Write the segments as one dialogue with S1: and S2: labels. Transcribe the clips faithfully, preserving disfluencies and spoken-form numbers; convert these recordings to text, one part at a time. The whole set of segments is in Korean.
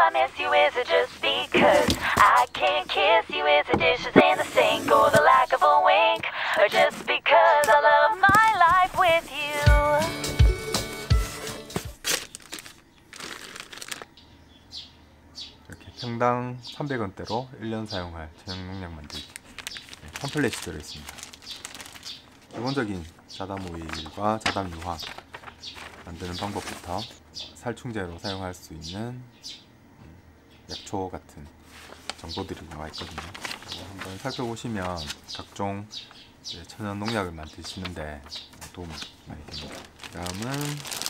S1: I miss you? Is it just because I can't kiss you? Is it dishes in the sink or the lack of a wink? Or just because I love my life with you?
S2: 이렇게 평당 삼백 원대로 일 년 사용할 저녁 농약 만들기 팜플렛이 들어있습니다. 기본적인 자담 오일과 자담 유화 만드는 방법부터 살충제로 사용할 수 있는 약초 같은 정보들이 나와 있거든요. 한번 살펴보시면 각종 천연 농약을 만드시는데 도움이 많이 됩니다. 다음은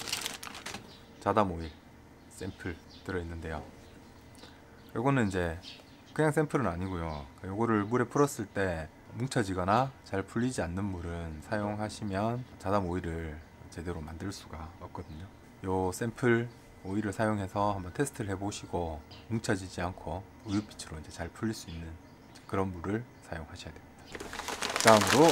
S2: 자담 오일 샘플 들어있는데요. 요거는 이제 그냥 샘플은 아니고요. 요거를 물에 풀었을 때 뭉쳐지거나 잘 풀리지 않는 물은 사용하시면 자담 오일을 제대로 만들 수가 없거든요. 요 샘플 오일을 사용해서 한번 테스트를 해보시고 뭉쳐지지 않고 우유빛으로 이제 잘 풀릴 수 있는 그런 물을 사용하셔야 됩니다. 다음으로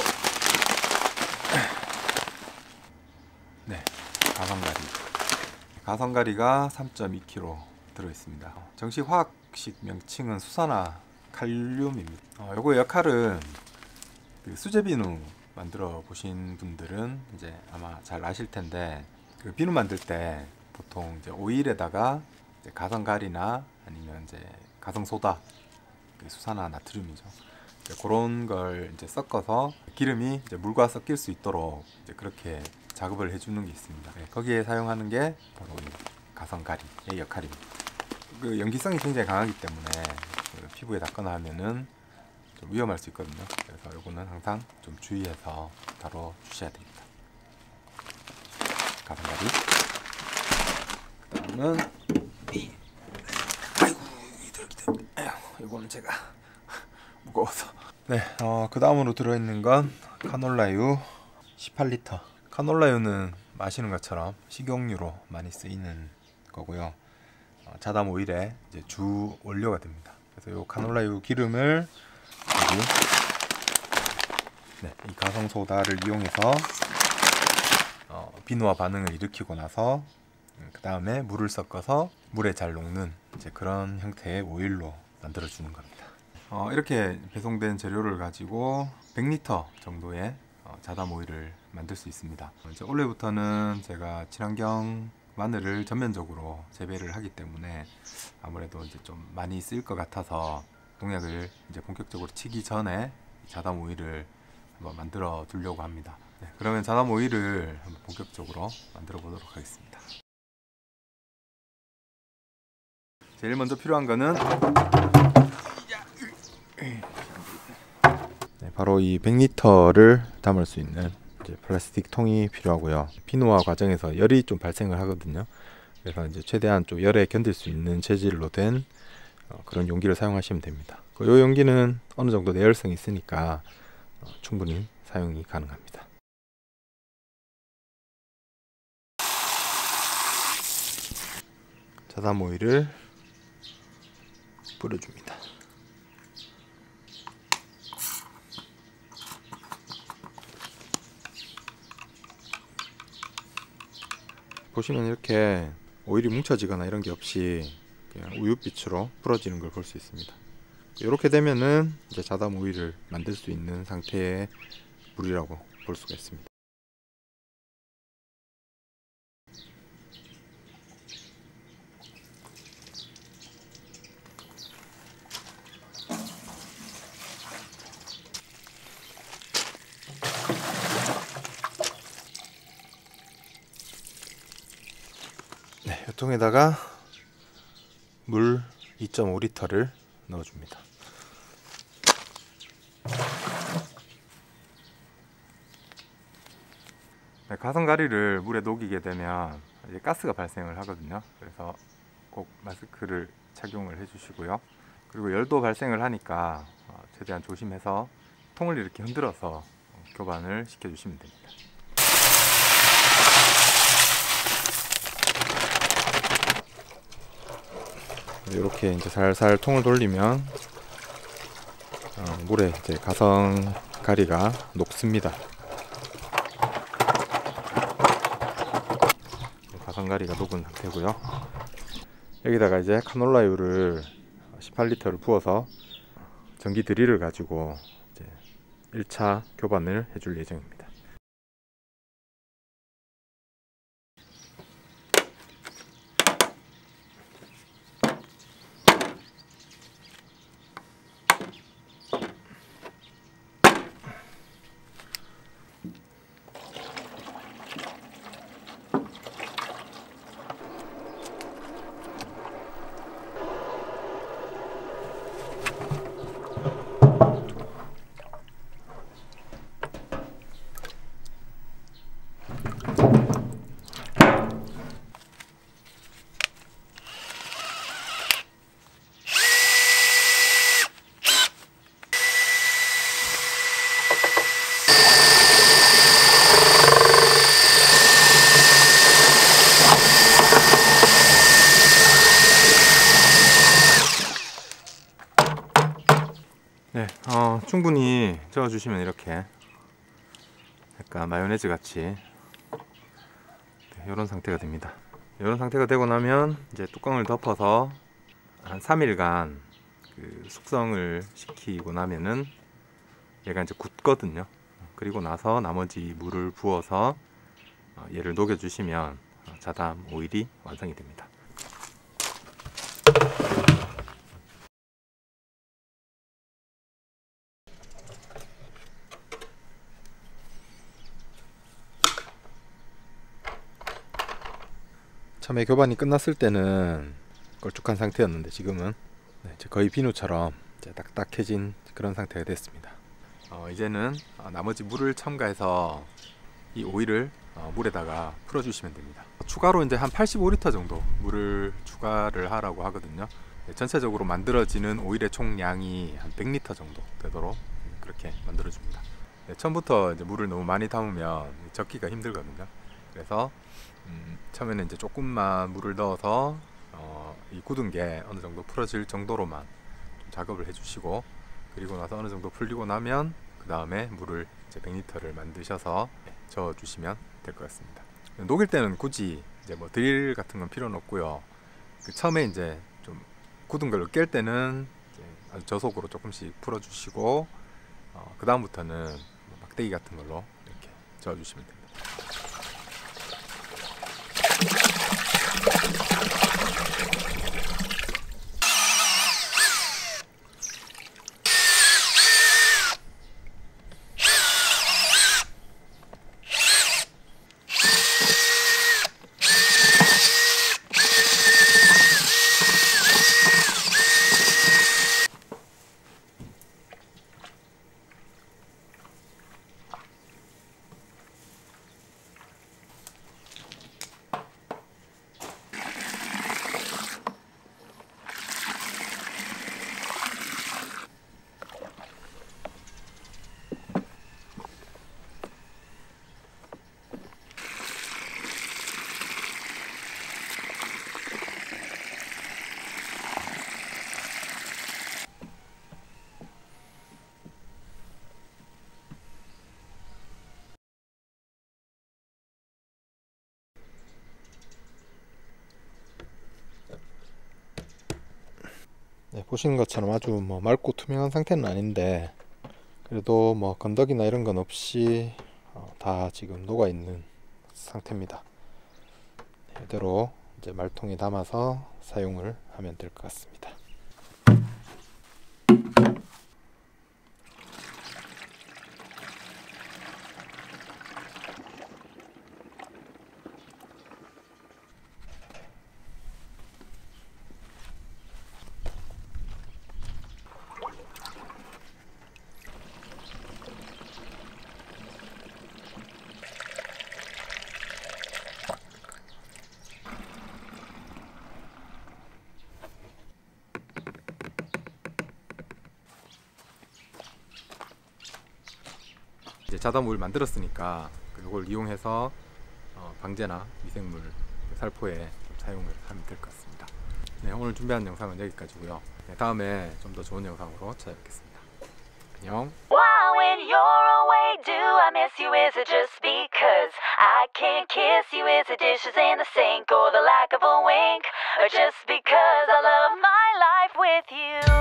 S2: 네, 가성가리. 가성가리가 삼 점 이 킬로그램 들어있습니다. 정식 화학식 명칭은 수산화 칼륨입니다. 어, 요거 역할은 그 수제 비누 만들어 보신 분들은 이제 아마 잘 아실 텐데, 그 비누 만들 때 보통 이제 오일에다가 이제 가성가리나 아니면 이제 가성소다, 그 수산화 나트륨이죠. 그런 걸 이제 섞어서 기름이 이제 물과 섞일 수 있도록 이제 그렇게 작업을 해주는 게 있습니다. 네, 거기에 사용하는 게 바로 이 가성가리의 역할입니다. 그 연기성이 굉장히 강하기 때문에 그 피부에 닿거나 하면은 좀 위험할 수 있거든요. 그래서 이거는 항상 좀 주의해서 다뤄 주셔야 됩니다. 가성가리. 그 다음은 이, 아이고 이거는 제가 무거워서. 네, 어, 그 다음으로 들어있는 건 카놀라유 십팔 리터. 카놀라유는 마시는 것처럼 식용유로 많이 쓰이는 거고요. 어, 자담 오일의 이제 주 원료가 됩니다. 그래서 이 카놀라유 기름을 여기 네, 이 가성소다를 이용해서 어, 비누와 반응을 일으키고 나서 그 다음에 물을 섞어서 물에 잘 녹는 이제 그런 형태의 오일로 만들어 주는 겁니다. 어, 이렇게 배송된 재료를 가지고 백 리터 정도의 어, 자담 오일을 만들 수 있습니다. 이제 올해부터는 제가 친환경 마늘을 전면적으로 재배를 하기 때문에 아무래도 이제 좀 많이 쓰일 것 같아서 농약을 이제 본격적으로 치기 전에 자담 오일을 한번 만들어 두려고 합니다. 네, 그러면 자담 오일을 한번 본격적으로 만들어 보도록 하겠습니다. 제일 먼저 필요한 거는 네, 바로 이 백 리터를 담을 수 있는 이제 플라스틱 통이 필요하고요. 비누화 과정에서 열이 좀 발생을 하거든요. 그래서 이제 최대한 좀 열에 견딜 수 있는 재질로 된 어, 그런 용기를 사용하시면 됩니다. 이 용기는 어느 정도 내열성이 있으니까 어, 충분히 사용이 가능합니다. 자담 오일을 뿌려줍니다. 보시면 이렇게 오일이 뭉쳐지거나 이런 게 없이 그냥 우유빛으로 풀어지는 걸 볼 수 있습니다. 이렇게 되면은 이제 자담 오일을 만들 수 있는 상태의 물이라고 볼 수가 있습니다. 네, 이 통에다가 물 이 점 오 리터를 넣어줍니다. 네, 가성가리를 물에 녹이게 되면 이제 가스가 발생을 하거든요. 그래서 꼭 마스크를 착용을 해주시고요. 그리고 열도 발생을 하니까 최대한 조심해서 통을 이렇게 흔들어서 교반을 시켜주시면 됩니다. 이렇게 이제 살살 통을 돌리면 어, 물에 이제 가성가리가 녹습니다. 가성가리가 녹은 상태고요. 여기다가 이제 카놀라유를 십팔 리터를 부어서 전기 드릴을 가지고 이제 일 차 교반을 해줄 예정입니다. 네, 어, 충분히 저어주시면 이렇게 약간 마요네즈 같이 이런 네, 상태가 됩니다. 이런 상태가 되고 나면 이제 뚜껑을 덮어서 한 삼 일간 그 숙성을 시키고 나면은 얘가 이제 굳거든요. 그리고 나서 나머지 물을 부어서 얘를 녹여주시면 자담 오일이 완성이 됩니다. 처음에 교반이 끝났을 때는 걸쭉한 상태였는데 지금은 네, 거의 비누처럼 이제 딱딱해진 그런 상태가 됐습니다. 어, 이제는 나머지 물을 첨가해서 이 오일을 어, 물에다가 풀어주시면 됩니다. 추가로 이제 한 팔십오 리터 정도 물을 추가를 하라고 하거든요. 네, 전체적으로 만들어지는 오일의 총량이 한 백 리터 정도 되도록 그렇게 만들어줍니다. 네, 처음부터 이제 물을 너무 많이 담으면 적기가 힘들거든요. 그래서 음, 처음에는 이제 조금만 물을 넣어서 어, 이 굳은 게 어느 정도 풀어질 정도로만 좀 작업을 해주시고, 그리고 나서 어느 정도 풀리고 나면 그 다음에 물을 이제 백 리터를 만드셔서 저어 주시면 될 것 같습니다. 녹일 때는 굳이 이제 뭐 드릴 같은 건 필요는 없고요. 그 처음에 이제 좀 굳은 걸로 깰 때는 이제 아주 저속으로 조금씩 풀어주시고, 어, 그 다음부터는 뭐 막대기 같은 걸로 이렇게 저어 주시면 됩니다. 네, 보시는 것처럼 아주 뭐 맑고 투명한 상태는 아닌데, 그래도 뭐 건더기나 이런 건 없이 어, 다 지금 녹아 있는 상태입니다. 네, 이대로 이제 말통에 담아서 사용을 하면 될 것 같습니다. 이제 자담오일 만들었으니까 그걸 이용해서 어, 방제나 미생물 살포에 사용을 하면 될 것 같습니다. 네, 오늘 준비한 영상은 여기까지고요. 네, 다음에 좀 더 좋은 영상으로 찾아뵙겠습니다. 안녕.
S1: Why when you're away do I miss you? Is it just because I can't kiss you? Is it dishes in the sink or the lack of a wink? or just because I love my life with you.